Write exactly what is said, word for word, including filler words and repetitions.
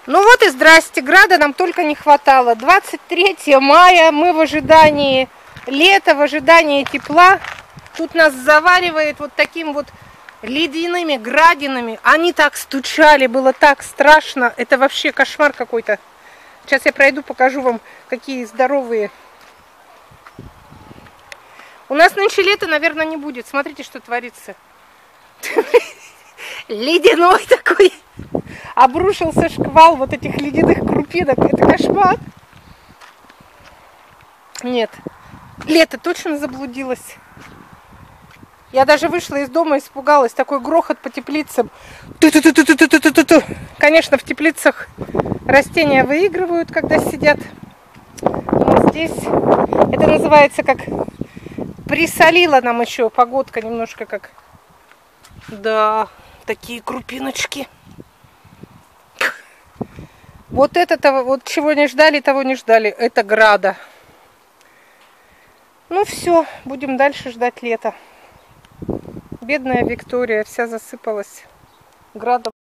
Ну вот и здрасте, града нам только не хватало. двадцать третье мая, мы в ожидании лета, в ожидании тепла. Тут нас заваривает вот таким вот ледяными градинами. Они так стучали, было так страшно. Это вообще кошмар какой-то. Сейчас я пройду, покажу вам, какие здоровые. У нас нынче лето, наверное, не будет. Смотрите, что творится. Ледяной такой. Обрушился шквал вот этих ледяных крупинок. Это кошмар. Нет, лето точно заблудилось. Я даже вышла из дома, испугалась. Такой грохот по теплицам. Ту-ту-ту-ту-ту-ту-ту-ту. Конечно, в теплицах растения выигрывают, когда сидят. Но здесь это называется как... Присолила нам еще погодка немножко как... Да, такие крупиночки. Вот это-то, вот чего не ждали, того не ждали. Это града. Ну все, будем дальше ждать лета. Бедная Виктория, вся засыпалась градом.